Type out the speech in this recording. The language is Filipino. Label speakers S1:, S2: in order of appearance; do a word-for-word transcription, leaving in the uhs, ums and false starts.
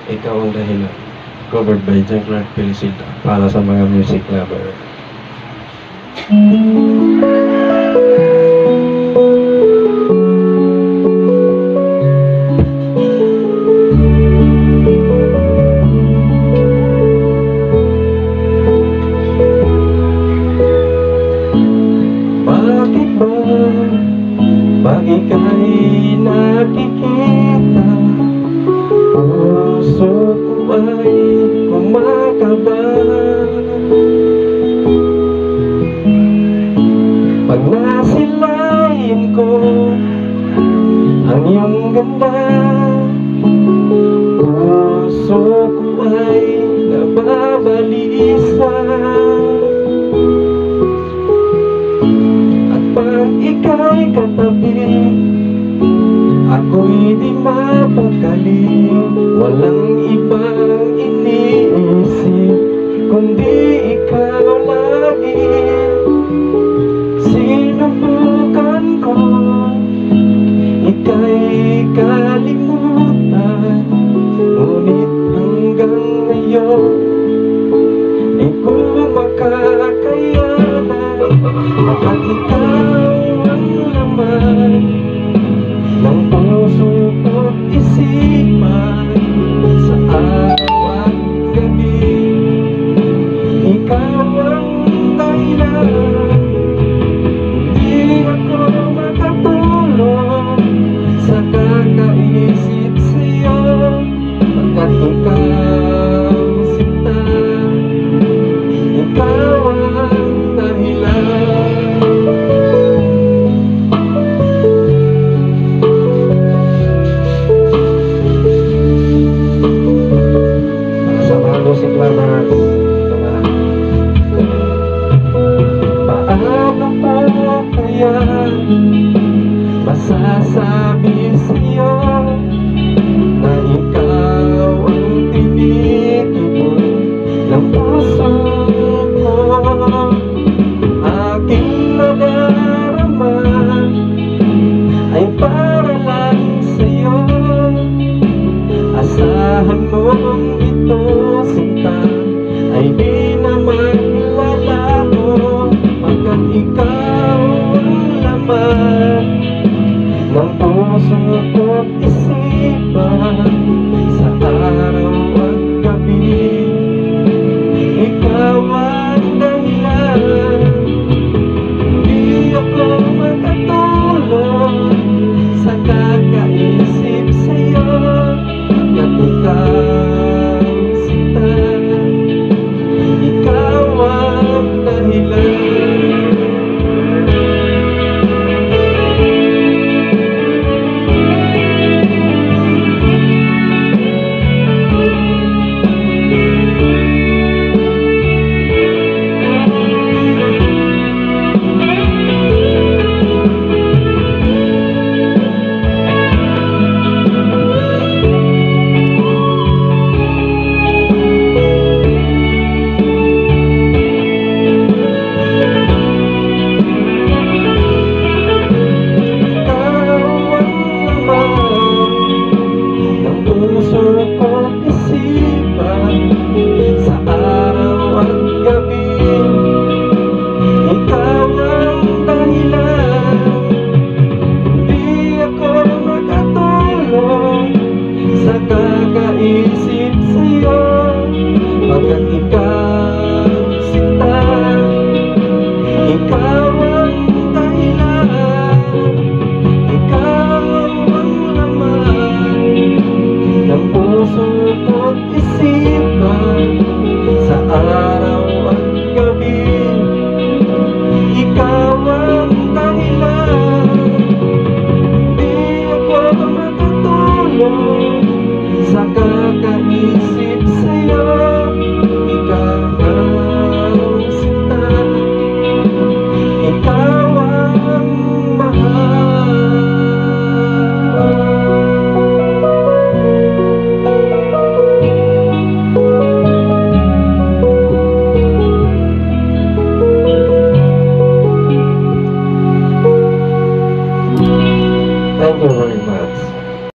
S1: Ikaw ang dahilan. Covered by John Clark Felicita para sa mga music lover. Bakit ba pag ika'y nakikita, puso ko ay kumakaba? Pag nasilayan ko ang iyong ganda, puso ko ay nababalisa. At pag ika'y katabi, ako'y di mapakali. Walang ibang iniisip kundi ikaw lagi. Sinubukan ko ika'y kalimutan, ngunit hanggang ngayon di ko makakayanan. Kapag ikaw ang laman ng puso ko't isipan, sa araw at gabi ikaw ang dahilan. Hindi ako makatulog sa kakaisip sa'yo, pagkat ikaw sinta, ikaw ang dahilan. Music lovers, paano po kaya masasabi sa'yo na ikaw ang tinitipon ng puso ko? Aking nadarama ay para lang sa'yo. Asahan mong ito, sinta, ay di naman lalaho, pagkat ikaw ang laman ng puso ko't isipan.